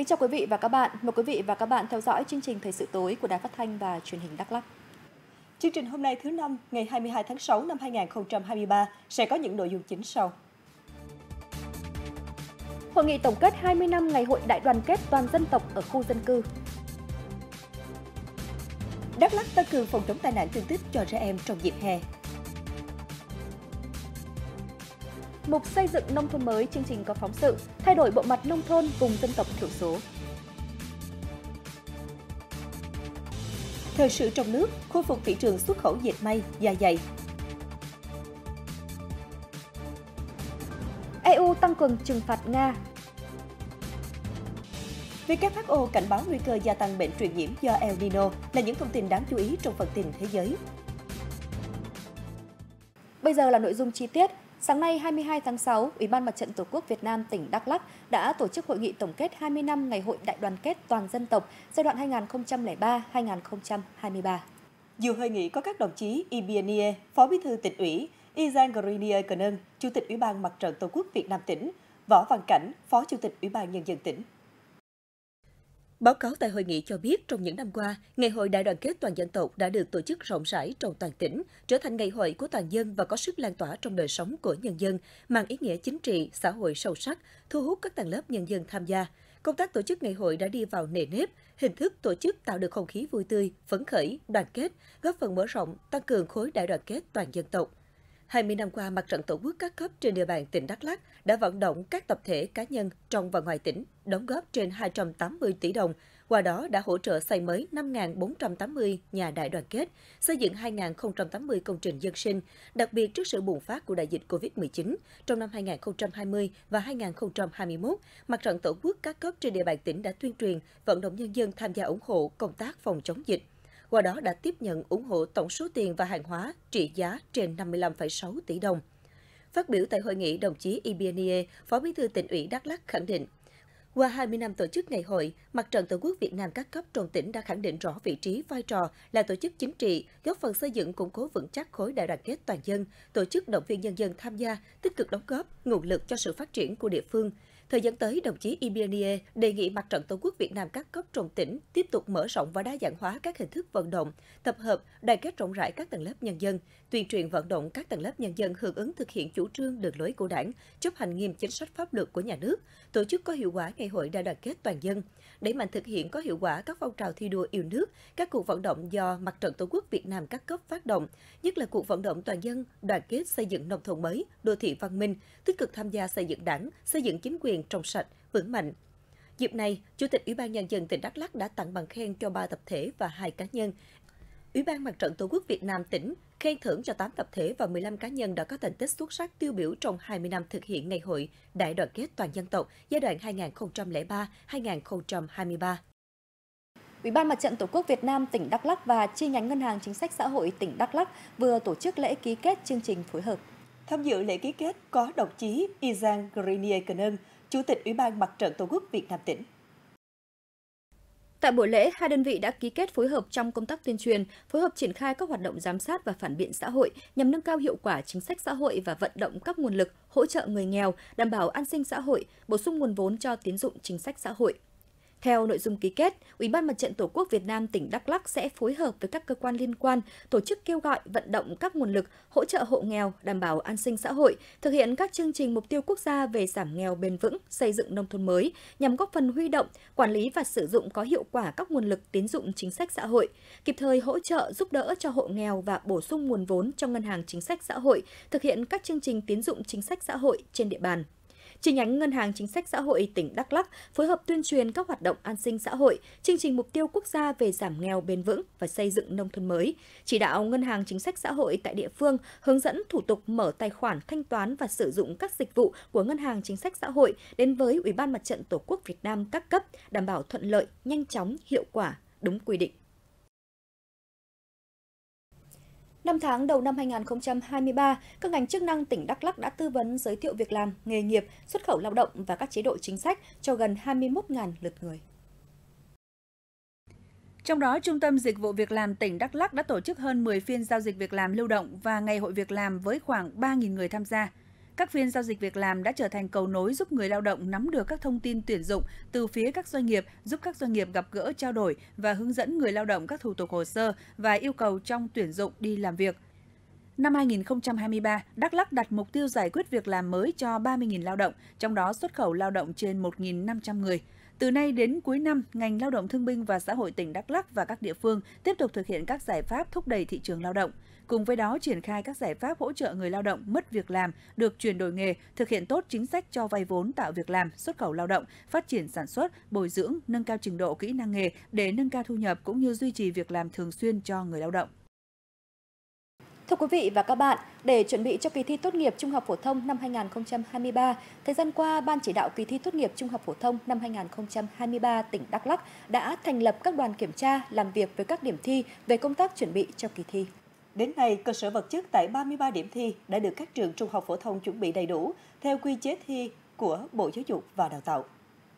chào quý vị và các bạn. Mời quý vị và các bạn theo dõi chương trình Thời sự tối của Đài Phát thanh và Truyền hình Đắk Lắk. Chương trình hôm nay thứ Năm, ngày 22 tháng 6 năm 2023 sẽ có những nội dung chính sau. Hội nghị tổng kết 20 năm Ngày hội đại đoàn kết toàn dân tộc ở khu dân cư. Đắk Lắk tăng cường phòng chống tai nạn thương tích cho trẻ em trong dịp hè. Mục xây dựng nông thôn mới, chương trình có phóng sự thay đổi bộ mặt nông thôn vùng dân tộc thiểu số. Thời sự trong nước, khôi phục thị trường xuất khẩu dệt may, da giày. EU tăng cường trừng phạt Nga. WHO cảnh báo nguy cơ gia tăng bệnh truyền nhiễm do El Nino là những thông tin đáng chú ý trong phần tin thế giới. Bây giờ là nội dung chi tiết. Sáng nay 22 tháng 6, Ủy ban Mặt trận Tổ quốc Việt Nam tỉnh Đắk Lắk đã tổ chức hội nghị tổng kết 20 năm Ngày hội đại đoàn kết toàn dân tộc giai đoạn 2003-2023. Dự hội nghị có các đồng chí Ibianie, Phó Bí thư Tỉnh ủy, Izan Grinier Cơn, Chủ tịch Ủy ban Mặt trận Tổ quốc Việt Nam tỉnh, Võ Văn Cảnh, Phó Chủ tịch Ủy ban Nhân dân tỉnh. Báo cáo tại hội nghị cho biết, trong những năm qua, Ngày hội đại đoàn kết toàn dân tộc đã được tổ chức rộng rãi trong toàn tỉnh, trở thành ngày hội của toàn dân và có sức lan tỏa trong đời sống của nhân dân, mang ý nghĩa chính trị, xã hội sâu sắc, thu hút các tầng lớp nhân dân tham gia. Công tác tổ chức ngày hội đã đi vào nề nếp, hình thức tổ chức tạo được không khí vui tươi, phấn khởi, đoàn kết, góp phần mở rộng, tăng cường khối đại đoàn kết toàn dân tộc. 20 năm qua, Mặt trận Tổ quốc các cấp trên địa bàn tỉnh Đắk Lắk đã vận động các tập thể cá nhân trong và ngoài tỉnh đóng góp trên 280 tỷ đồng, qua đó đã hỗ trợ xây mới 5.480 nhà đại đoàn kết, xây dựng 2.080 công trình dân sinh, đặc biệt trước sự bùng phát của đại dịch Covid-19 trong năm 2020 và 2021, Mặt trận Tổ quốc các cấp trên địa bàn tỉnh đã tuyên truyền, vận động nhân dân tham gia ủng hộ công tác phòng chống dịch. Qua đó đã tiếp nhận ủng hộ tổng số tiền và hàng hóa trị giá trên 55,6 tỷ đồng. Phát biểu tại hội nghị, đồng chí Ibianie, Phó Bí thư Tỉnh ủy Đắk Lắk khẳng định, qua 20 năm tổ chức ngày hội, Mặt trận Tổ quốc Việt Nam các cấp trong tỉnh đã khẳng định rõ vị trí, vai trò là tổ chức chính trị, góp phần xây dựng củng cố vững chắc khối đại đoàn kết toàn dân, tổ chức động viên nhân dân tham gia, tích cực đóng góp, nguồn lực cho sự phát triển của địa phương. Thời gian tới, đồng chí Ibianie đề nghị Mặt trận Tổ quốc Việt Nam các cấp trong tỉnh tiếp tục mở rộng và đa dạng hóa các hình thức vận động, tập hợp, đoàn kết rộng rãi các tầng lớp nhân dân, tuyên truyền vận động các tầng lớp nhân dân hưởng ứng thực hiện chủ trương đường lối của Đảng, chấp hành nghiêm chính sách pháp luật của nhà nước, tổ chức có hiệu quả ngày hội đại đoàn kết toàn dân, đẩy mạnh thực hiện có hiệu quả các phong trào thi đua yêu nước, các cuộc vận động do Mặt trận Tổ quốc Việt Nam các cấp phát động, nhất là cuộc vận động toàn dân đoàn kết xây dựng nông thôn mới, đô thị văn minh, tích cực tham gia xây dựng Đảng, xây dựng chính quyền trong sạch, vững mạnh. Dịp này, Chủ tịch Ủy ban Nhân dân tỉnh Đắk Lắk đã tặng bằng khen cho 3 tập thể và 2 cá nhân. Ủy ban Mặt trận Tổ quốc Việt Nam tỉnh khen thưởng cho 8 tập thể và 15 cá nhân đã có thành tích xuất sắc tiêu biểu trong 20 năm thực hiện Ngày hội đại đoàn kết toàn dân tộc giai đoạn 2003-2023. Ủy ban Mặt trận Tổ quốc Việt Nam tỉnh Đắk Lắk và chi nhánh Ngân hàng Chính sách Xã hội tỉnh Đắk Lắk vừa tổ chức lễ ký kết chương trình phối hợp. Tham dự lễ ký kết có đồng chí Izan Grinier Cơn, Chủ tịch Ủy ban Mặt trận Tổ quốc Việt Nam tỉnh. Tại buổi lễ, hai đơn vị đã ký kết phối hợp trong công tác tuyên truyền, phối hợp triển khai các hoạt động giám sát và phản biện xã hội nhằm nâng cao hiệu quả chính sách xã hội và vận động các nguồn lực hỗ trợ người nghèo, đảm bảo an sinh xã hội, bổ sung nguồn vốn cho tín dụng chính sách xã hội. Theo nội dung ký kết, Ủy ban Mặt trận Tổ quốc Việt Nam tỉnh Đắk Lắk sẽ phối hợp với các cơ quan liên quan tổ chức kêu gọi vận động các nguồn lực hỗ trợ hộ nghèo, đảm bảo an sinh xã hội, thực hiện các chương trình mục tiêu quốc gia về giảm nghèo bền vững, xây dựng nông thôn mới nhằm góp phần huy động, quản lý và sử dụng có hiệu quả các nguồn lực tín dụng chính sách xã hội, kịp thời hỗ trợ giúp đỡ cho hộ nghèo và bổ sung nguồn vốn cho Ngân hàng Chính sách Xã hội, thực hiện các chương trình tín dụng chính sách xã hội trên địa bàn. Chi nhánh Ngân hàng Chính sách Xã hội tỉnh Đắk Lắk phối hợp tuyên truyền các hoạt động an sinh xã hội, chương trình mục tiêu quốc gia về giảm nghèo bền vững và xây dựng nông thôn mới, chỉ đạo Ngân hàng Chính sách Xã hội tại địa phương hướng dẫn thủ tục mở tài khoản thanh toán và sử dụng các dịch vụ của Ngân hàng Chính sách Xã hội đến với Ủy ban Mặt trận Tổ quốc Việt Nam các cấp, đảm bảo thuận lợi, nhanh chóng, hiệu quả, đúng quy định. 5 tháng đầu năm 2023, các ngành chức năng tỉnh Đắk Lắk đã tư vấn giới thiệu việc làm, nghề nghiệp, xuất khẩu lao động và các chế độ chính sách cho gần 21.000 lượt người. Trong đó, Trung tâm Dịch vụ Việc làm tỉnh Đắk Lắk đã tổ chức hơn 10 phiên giao dịch việc làm lưu động và ngày hội việc làm với khoảng 3.000 người tham gia. Các phiên giao dịch việc làm đã trở thành cầu nối giúp người lao động nắm được các thông tin tuyển dụng từ phía các doanh nghiệp, giúp các doanh nghiệp gặp gỡ trao đổi và hướng dẫn người lao động các thủ tục hồ sơ và yêu cầu trong tuyển dụng đi làm việc. Năm 2023, Đắk Lắk đặt mục tiêu giải quyết việc làm mới cho 30.000 lao động, trong đó xuất khẩu lao động trên 1.500 người. Từ nay đến cuối năm, ngành Lao động Thương binh và Xã hội tỉnh Đắk Lắk và các địa phương tiếp tục thực hiện các giải pháp thúc đẩy thị trường lao động. Cùng với đó, triển khai các giải pháp hỗ trợ người lao động mất việc làm, được chuyển đổi nghề, thực hiện tốt chính sách cho vay vốn tạo việc làm, xuất khẩu lao động, phát triển sản xuất, bồi dưỡng, nâng cao trình độ kỹ năng nghề để nâng cao thu nhập cũng như duy trì việc làm thường xuyên cho người lao động. Thưa quý vị và các bạn, để chuẩn bị cho kỳ thi tốt nghiệp trung học phổ thông năm 2023, thời gian qua, Ban chỉ đạo kỳ thi tốt nghiệp trung học phổ thông năm 2023 tỉnh Đắk Lắk đã thành lập các đoàn kiểm tra làm việc với các điểm thi về công tác chuẩn bị cho kỳ thi. Đến nay, cơ sở vật chất tại 33 điểm thi đã được các trường trung học phổ thông chuẩn bị đầy đủ theo quy chế thi của Bộ Giáo dục và Đào tạo.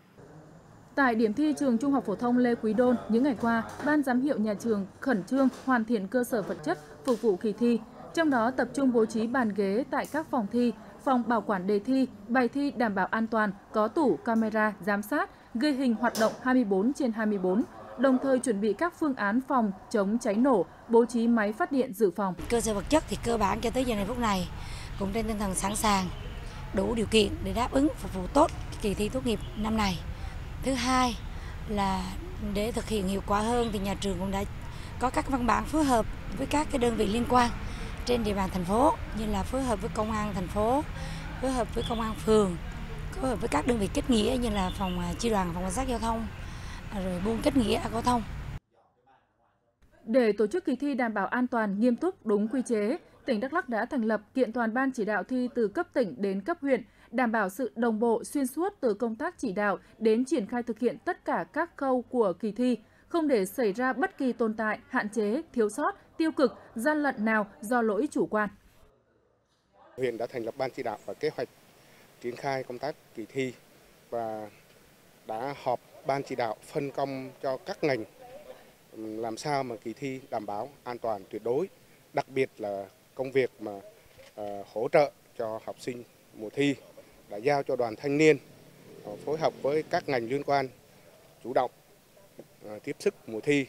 Tại điểm thi trường Trung học phổ thông Lê Quý Đôn, những ngày qua, Ban giám hiệu nhà trường khẩn trương hoàn thiện cơ sở vật chất phục vụ kỳ thi, trong đó tập trung bố trí bàn ghế tại các phòng thi, phòng bảo quản đề thi, bài thi đảm bảo an toàn, có tủ camera giám sát, ghi hình hoạt động 24/24, đồng thời chuẩn bị các phương án phòng chống cháy nổ, bố trí máy phát điện dự phòng. Cơ sở vật chất thì cơ bản cho tới giờ này phút này cũng trên tinh thần sẵn sàng, đủ điều kiện để đáp ứng phục vụ tốt kỳ thi tốt nghiệp năm nay. Thứ hai là để thực hiện hiệu quả hơn thì nhà trường cũng đã có các văn bản phối hợp với các cái đơn vị liên quan trên địa bàn thành phố, như là phối hợp với công an thành phố, phối hợp với công an phường, phối hợp với các đơn vị kết nghĩa như là phòng chi đoàn, phòng cảnh sát giao thông, rồi buôn kết nghĩa giao thông. Để tổ chức kỳ thi đảm bảo an toàn, nghiêm túc, đúng quy chế, tỉnh Đắk Lắk đã thành lập kiện toàn ban chỉ đạo thi từ cấp tỉnh đến cấp huyện, đảm bảo sự đồng bộ xuyên suốt từ công tác chỉ đạo đến triển khai thực hiện tất cả các khâu của kỳ thi, không để xảy ra bất kỳ tồn tại, hạn chế, thiếu sót, tiêu cực, gian lận nào do lỗi chủ quan. Huyện đã thành lập ban chỉ đạo và kế hoạch triển khai công tác kỳ thi và đã họp ban chỉ đạo phân công cho các ngành làm sao mà kỳ thi đảm bảo an toàn tuyệt đối, đặc biệt là công việc mà hỗ trợ cho học sinh mùa thi đã giao cho đoàn thanh niên phối hợp với các ngành liên quan chủ động tiếp sức mùa thi.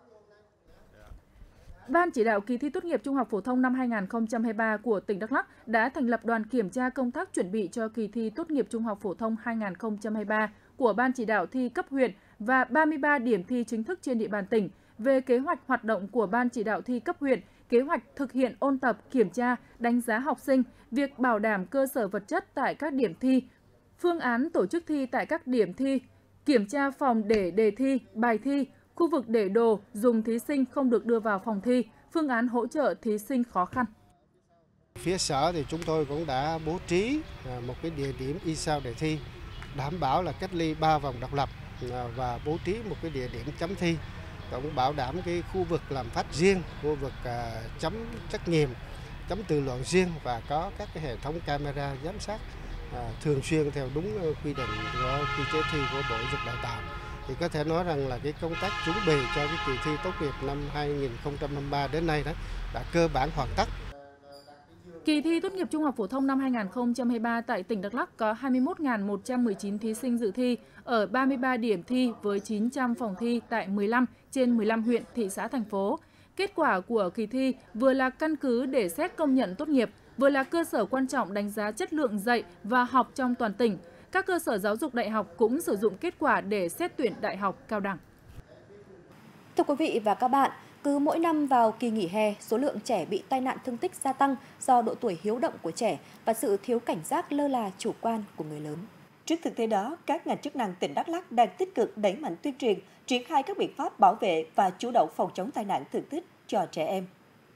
Ban chỉ đạo kỳ thi tốt nghiệp trung học phổ thông năm 2023 của tỉnh Đắk Lắk đã thành lập đoàn kiểm tra công tác chuẩn bị cho kỳ thi tốt nghiệp trung học phổ thông 2023 của Ban chỉ đạo thi cấp huyện và 33 điểm thi chính thức trên địa bàn tỉnh về kế hoạch hoạt động của Ban chỉ đạo thi cấp huyện, kế hoạch thực hiện ôn tập, kiểm tra, đánh giá học sinh, việc bảo đảm cơ sở vật chất tại các điểm thi, phương án tổ chức thi tại các điểm thi, kiểm tra phòng để đề thi, bài thi, khu vực để đồ dùng thí sinh không được đưa vào phòng thi, phương án hỗ trợ thí sinh khó khăn. Phía sở thì chúng tôi cũng đã bố trí một cái địa điểm y sao để thi, đảm bảo là cách ly 3 vòng độc lập và bố trí một cái địa điểm chấm thi, cũng bảo đảm cái khu vực làm phát riêng, khu vực chấm trắc nghiệm, chấm tự luận riêng và có các cái hệ thống camera giám sát thường xuyên theo đúng quy định của quy chế thi của Bộ Giáo dục Đào tạo. Thì có thể nói rằng là cái công tác chuẩn bị cho cái kỳ thi tốt nghiệp năm 2023 đến nay đó đã cơ bản hoàn tất. Kỳ thi tốt nghiệp trung học phổ thông năm 2023 tại tỉnh Đắk Lắk có 21.119 thí sinh dự thi ở 33 điểm thi với 900 phòng thi tại 15 trên 15 huyện, thị xã, thành phố. Kết quả của kỳ thi vừa là căn cứ để xét công nhận tốt nghiệp, vừa là cơ sở quan trọng đánh giá chất lượng dạy và học trong toàn tỉnh. Các cơ sở giáo dục đại học cũng sử dụng kết quả để xét tuyển đại học cao đẳng. Thưa quý vị và các bạn, cứ mỗi năm vào kỳ nghỉ hè, số lượng trẻ bị tai nạn thương tích gia tăng do độ tuổi hiếu động của trẻ và sự thiếu cảnh giác lơ là chủ quan của người lớn. Trước thực tế đó, các ngành chức năng tỉnh Đắk Lắk đang tích cực đẩy mạnh tuyên truyền, triển khai các biện pháp bảo vệ và chủ động phòng chống tai nạn thương tích cho trẻ em.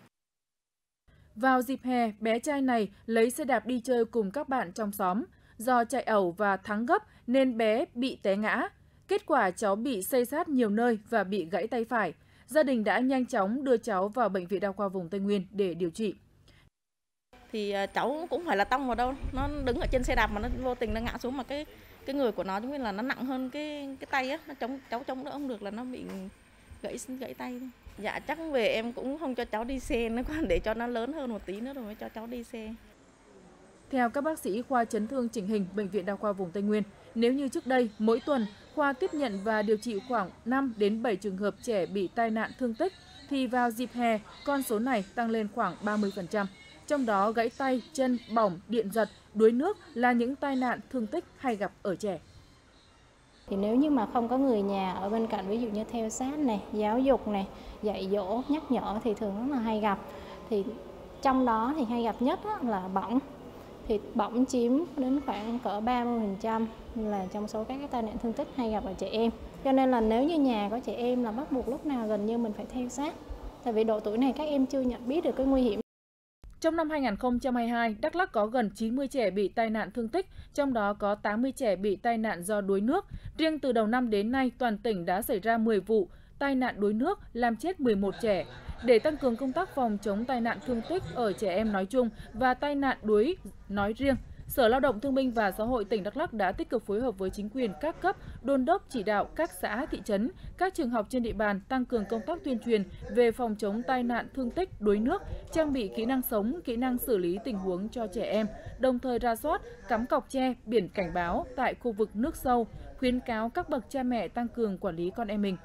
Vào dịp hè, bé trai này lấy xe đạp đi chơi cùng các bạn trong xóm. Do chạy ẩu và thắng gấp nên bé bị té ngã. Kết quả cháu bị xây xát nhiều nơi và bị gãy tay phải. Gia đình đã nhanh chóng đưa cháu vào Bệnh viện Đa khoa vùng Tây Nguyên để điều trị. Thì cháu cũng phải là tông vào đâu, nó đứng ở trên xe đạp mà nó vô tình nó ngã xuống mà cái người của nó giống như là nó nặng hơn cái tay á, cháu chống đỡ không được là nó bị gãy tay. Dạ chắc về em cũng không cho cháu đi xe nữa, để cho nó lớn hơn một tí nữa rồi mới cho cháu đi xe. Theo các bác sĩ khoa chấn thương chỉnh hình Bệnh viện Đa khoa vùng Tây Nguyên, nếu như trước đây, mỗi tuần, khoa tiếp nhận và điều trị khoảng 5 đến 7 trường hợp trẻ bị tai nạn thương tích, thì vào dịp hè, con số này tăng lên khoảng 30%. Trong đó, gãy tay, chân, bỏng, điện giật, đuối nước là những tai nạn thương tích hay gặp ở trẻ. Thì nếu như mà không có người nhà ở bên cạnh, ví dụ như theo sát này, giáo dục này, dạy dỗ, nhắc nhở thì thường rất là hay gặp. Thì trong đó thì hay gặp nhất là bỏng. Thì bỏng chiếm đến khoảng cỡ 30% là trong số các cái tai nạn thương tích hay gặp ở trẻ em. Cho nên là nếu như nhà có trẻ em là bắt buộc lúc nào gần như mình phải theo sát. Tại vì độ tuổi này các em chưa nhận biết được cái nguy hiểm. Trong năm 2022, Đắk Lắk có gần 90 trẻ bị tai nạn thương tích, trong đó có 80 trẻ bị tai nạn do đuối nước. Riêng từ đầu năm đến nay, toàn tỉnh đã xảy ra 10 vụ tai nạn đuối nước, làm chết 11 trẻ. Để tăng cường công tác phòng chống tai nạn thương tích ở trẻ em nói chung và tai nạn đuối nói riêng, Sở Lao động Thương binh và Xã hội tỉnh Đắk Lắk đã tích cực phối hợp với chính quyền các cấp, đôn đốc chỉ đạo các xã, thị trấn, các trường học trên địa bàn tăng cường công tác tuyên truyền về phòng chống tai nạn thương tích, đuối nước, trang bị kỹ năng sống, kỹ năng xử lý tình huống cho trẻ em, đồng thời rà soát, cắm cọc tre, biển cảnh báo tại khu vực nước sâu, khuyến cáo các bậc cha mẹ tăng cường quản lý con em mình.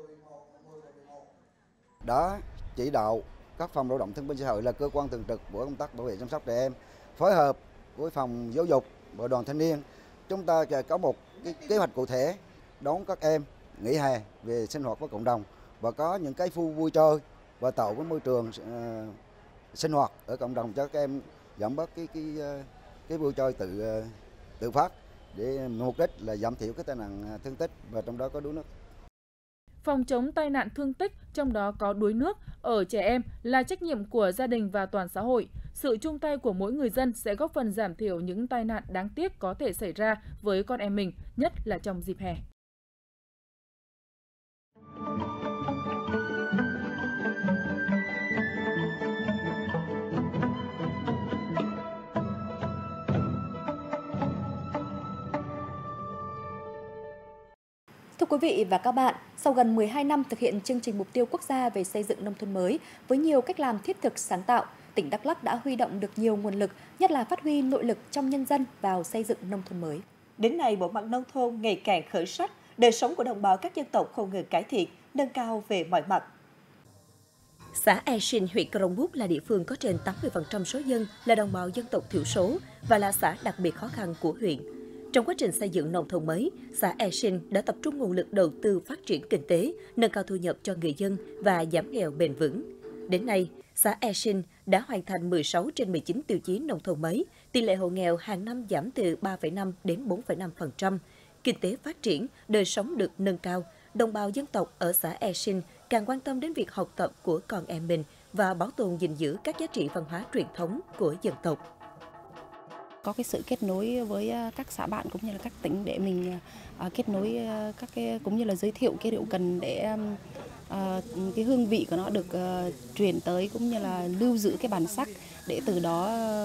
Đã chỉ đạo các phòng lao động thương binh xã hội là cơ quan thường trực của công tác bảo vệ chăm sóc trẻ em, phối hợp với phòng giáo dục và đoàn thanh niên, chúng ta có một cái kế hoạch cụ thể đón các em nghỉ hè về sinh hoạt với cộng đồng và có những cái khu vui chơi và tạo cái môi trường sinh hoạt ở cộng đồng cho các em, giảm bớt cái vui chơi tự phát để mục đích là giảm thiểu cái tai nạn thương tích và trong đó có đuối nước. Phòng chống tai nạn thương tích, trong đó có đuối nước, ở trẻ em là trách nhiệm của gia đình và toàn xã hội. Sự chung tay của mỗi người dân sẽ góp phần giảm thiểu những tai nạn đáng tiếc có thể xảy ra với con em mình, nhất là trong dịp hè. Thưa quý vị và các bạn, sau gần 12 năm thực hiện chương trình mục tiêu quốc gia về xây dựng nông thôn mới với nhiều cách làm thiết thực sáng tạo, tỉnh Đắk Lắk đã huy động được nhiều nguồn lực, nhất là phát huy nội lực trong nhân dân vào xây dựng nông thôn mới. Đến nay, bộ mặt nông thôn ngày càng khởi sắc, đời sống của đồng bào các dân tộc không ngừng cải thiện, nâng cao về mọi mặt. Xã E Sin, huyện Crong Búc là địa phương có trên 80% số dân là đồng bào dân tộc thiểu số và là xã đặc biệt khó khăn của huyện. Trong quá trình xây dựng nông thôn mới, xã E Sin đã tập trung nguồn lực đầu tư phát triển kinh tế, nâng cao thu nhập cho người dân và giảm nghèo bền vững. Đến nay, xã E Sin đã hoàn thành 16 trên 19 tiêu chí nông thôn mới, tỷ lệ hộ nghèo hàng năm giảm từ 3,5 đến 4,5%. Kinh tế phát triển, đời sống được nâng cao, đồng bào dân tộc ở xã E Sin càng quan tâm đến việc học tập của con em mình và bảo tồn gìn giữ các giá trị văn hóa truyền thống của dân tộc. Có cái sự kết nối với các xã bạn cũng như là các tỉnh để mình kết nối các cái cũng như là giới thiệu cái rượu cần để cái hương vị của nó được truyền tới cũng như là lưu giữ cái bản sắc để từ đó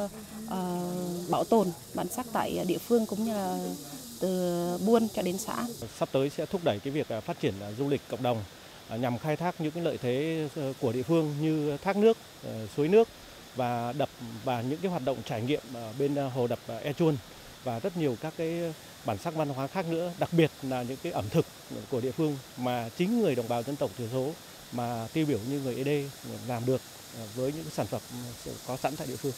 bảo tồn bản sắc tại địa phương cũng như là từ buôn cho đến xã. Sắp tới sẽ thúc đẩy cái việc phát triển du lịch cộng đồng nhằm khai thác những cái lợi thế của địa phương như thác nước, suối nước và đập và những cái hoạt động trải nghiệm bên hồ đập E Chuôn và rất nhiều các cái bản sắc văn hóa khác nữa, đặc biệt là những cái ẩm thực của địa phương mà chính người đồng bào dân tộc thiểu số mà tiêu biểu như người ED làm được với những sản phẩm có sẵn tại địa phương.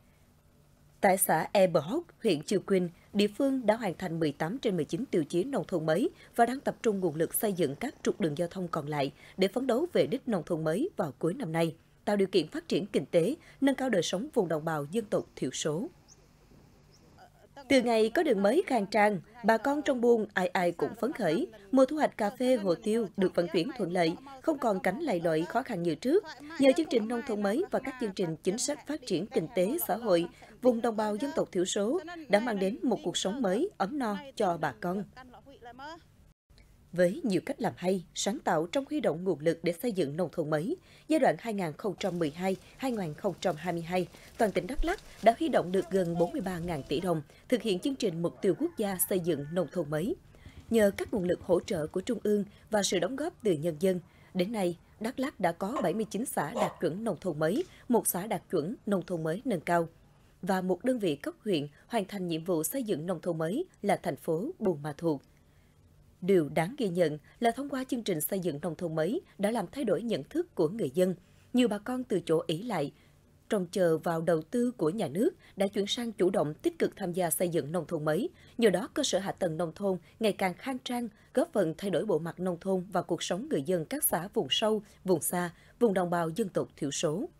Tại xã E Bờ Hốc, huyện Chư Quynh, địa phương đã hoàn thành 18 trên 19 tiêu chí nông thôn mới và đang tập trung nguồn lực xây dựng các trục đường giao thông còn lại để phấn đấu về đích nông thôn mới vào cuối năm nay, tạo điều kiện phát triển kinh tế, nâng cao đời sống vùng đồng bào dân tộc thiểu số. Từ ngày có đường mới khang trang, bà con trong buôn ai ai cũng phấn khởi. Mùa thu hoạch cà phê, hồ tiêu được vận chuyển thuận lợi, không còn cảnh lầy lội khó khăn như trước. Nhờ chương trình nông thôn mới và các chương trình chính sách phát triển kinh tế xã hội, vùng đồng bào dân tộc thiểu số đã mang đến một cuộc sống mới ấm no cho bà con. Với nhiều cách làm hay, sáng tạo trong huy động nguồn lực để xây dựng nông thôn mới, giai đoạn 2012-2022, toàn tỉnh Đắk Lắk đã huy động được gần 43.000 tỷ đồng thực hiện chương trình mục tiêu quốc gia xây dựng nông thôn mới. Nhờ các nguồn lực hỗ trợ của Trung ương và sự đóng góp từ nhân dân, đến nay, Đắk Lắk đã có 79 xã đạt chuẩn nông thôn mới, 1 xã đạt chuẩn nông thôn mới nâng cao. và một đơn vị cấp huyện hoàn thành nhiệm vụ xây dựng nông thôn mới là thành phố Buôn Ma Thuột. Điều đáng ghi nhận là thông qua chương trình xây dựng nông thôn mới đã làm thay đổi nhận thức của người dân. Nhiều bà con từ chỗ ỷ lại, trông chờ vào đầu tư của nhà nước đã chuyển sang chủ động tích cực tham gia xây dựng nông thôn mới. Nhờ đó, cơ sở hạ tầng nông thôn ngày càng khang trang, góp phần thay đổi bộ mặt nông thôn và cuộc sống người dân các xã vùng sâu, vùng xa, vùng đồng bào dân tộc thiểu số.